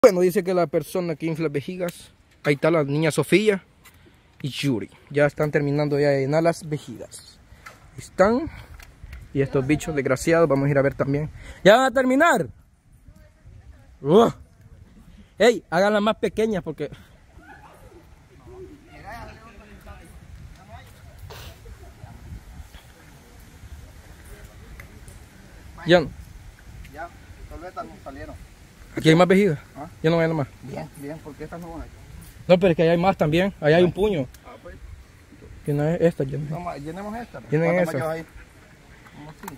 Bueno, dice que la persona que infla vejigas, ahí está la niña Sofía y Yuri. Ya están terminando ya de llenar las vejigas. Están. Y estos bichos desgraciados, vamos a ir a ver también. ¿Ya van a terminar? ¡Ey! Háganlas más pequeñas porque... Ya, solo estas no salieron. aquí hay más vejigas. ¿Ah? Ya no vayan más. Bien, porque estas no van a... No, pero es que ahí hay más también. Ahí hay un puño. Pues. Que no es esta, llenen. No, llenemos esta. Llenen esa. Ahí? Como 5.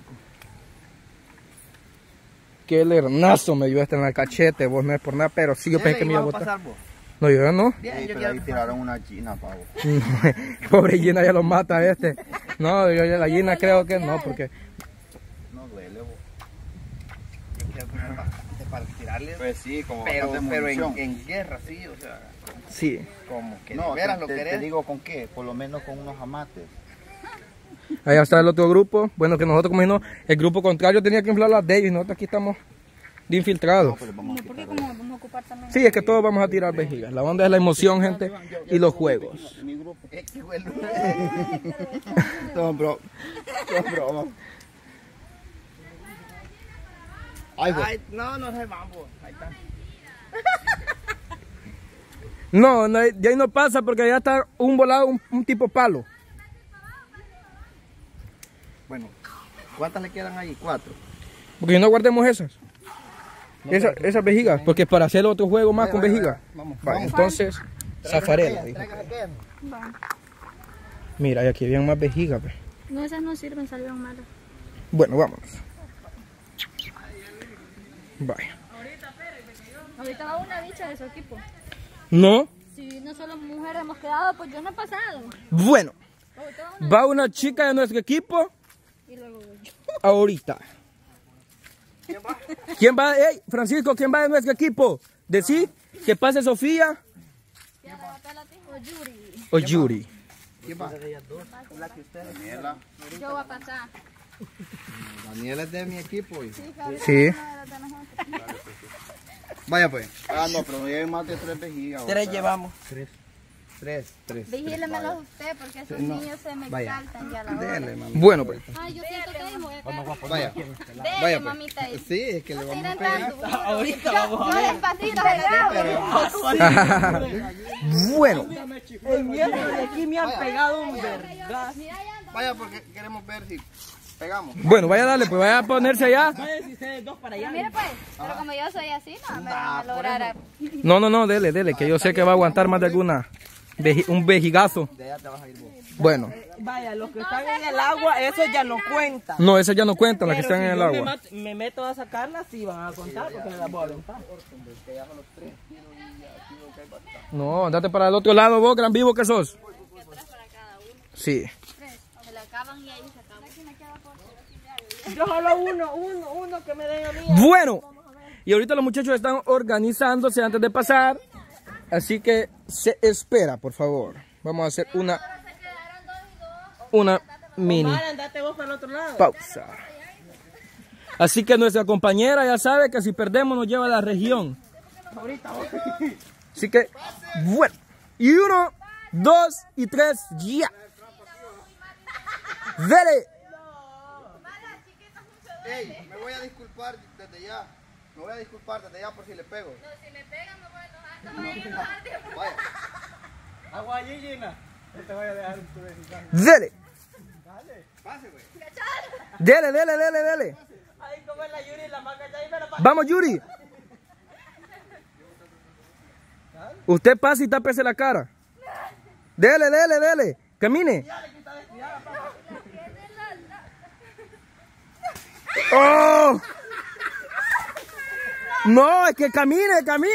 Qué lernazo me dio este en el cachete, vos no es por nada, pero sí yo pensé que me iba a botar. No, yo no. Bien, sí, pero ahí tiraron una china, pavo. Pobre Gina ya lo mata a este. No, yo la Gina creo que no, porque... No duele, vos. Yo quiero poner bastante para tirarle. Pues sí, como pero en guerra, sí, o sea... Sí. Como que no, de veras lo querés. Te digo con qué, por lo menos con unos amates. Allá está el otro grupo. Bueno, que nosotros como si no, el grupo contrario tenía que inflar las de ellos y nosotros aquí estamos de infiltrados. No, porque como vamos a ocupar también. Sí, es que todos vamos a tirar vejigas. La onda es la emoción, gente, y los juegos. Mi grupo. No, bro. Ay, no se vamos. Ahí está. No, de ahí no pasa porque allá está un volado, un tipo palo. Bueno, ¿cuántas le quedan ahí? 4. Porque no guardemos esas. Esas vejigas, porque para hacer otro juego más con vejigas. Vamos. Entonces, zafarela. Dijo. Mira, y aquí habían más vejigas. Pues. No, esas no sirven, salieron malas. Bueno, vámonos. Vaya. Ahorita va una bicha de su equipo. ¿No? Si no solo mujeres hemos quedado, pues yo no he pasado. Bueno, va una chica de nuestro equipo. Y luego voy yo. Ahorita. ¿Quién va? Hey, Francisco, ¿quién va de nuestro equipo? Decí que pase Sofía. O Yuri. O Yuri. ¿Quién va? La que usted, Daniela. Yo voy a pasar. Daniela es de mi equipo. Sí. Vaya pues. Ah, no, pero ya hay más de 3 vejigas. 3 llevamos. 3. Vigílemelos usted porque esos niños se me exaltan ya a la hora. Dele, mamá. Bueno, pues. Ay, yo siento que voy a caer. Vaya. Dele, Pues. mamita. Sí, es que le vamos a pegar. Ahorita vamos a ver. Yo despacito. Bueno. El miedo de aquí me han pegado un vergas. Vaya porque queremos ver si pegamos. Bueno, vaya a darle, pues vaya a ponerse allá. ¿Sabes si ustedes dos para allá? Mire pues, pero como yo soy así, no me van a lograr. No, dele, que yo sé que va a aguantar más de alguna. Un vejigazo. De allá te vas a ir vos. Bueno. Vaya, los que están en el agua, eso ya no cuenta. No, esas ya no cuentan, las que Pero están en si el yo agua. me meto a sacarlas, sí van a contar porque me las voy a aventar. No, andate para el otro lado vos, gran vivo que sos. Sí. Se le acaban y ahí se acaban. Yo solo uno que me den a mí. Bueno, y ahorita los muchachos están organizándose antes de pasar. Así que se espera, por favor. Vamos a hacer una mini Omar, andate vos para el otro lado. pausa. Así que nuestra compañera ya sabe que si perdemos nos lleva a la región. Así que, bueno. Y 1, 2 y 3, ya. Dele. Ey, me voy a disculpar desde ya. Me voy a disculpar desde ya por si le pego. No, si me pegan me voy a enojar. No me voy a enojar. Vaya. Agua allí, Gina. No te voy a dejar tu mexicano. Dele. Pase, güey. Dele. Ahí como es la Yuri y la maca ya ahí me la pasa. Vamos, Yuri. Usted pasa y tápese la cara. Dele. Camine. ¡Oh! No, es que camine.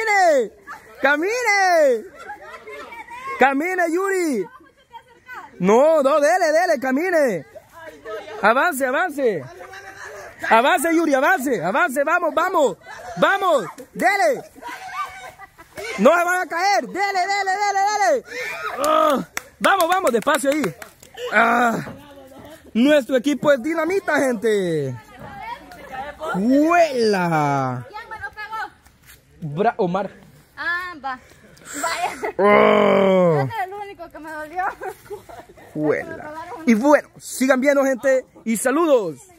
Camine, Yuri. No, dele, camine. Avance. Avance, Yuri, avance, vamos. Dele. No se van a caer. Dele. Oh, vamos, despacio ahí. Nuestro equipo es dinamita, gente. ¡Huela! ¿Quién me lo pegó? Omar. Ah, va. Vaya. Oh. Ese es el único que me dolió. Juela. Y bueno, sigan viendo, gente, y saludos.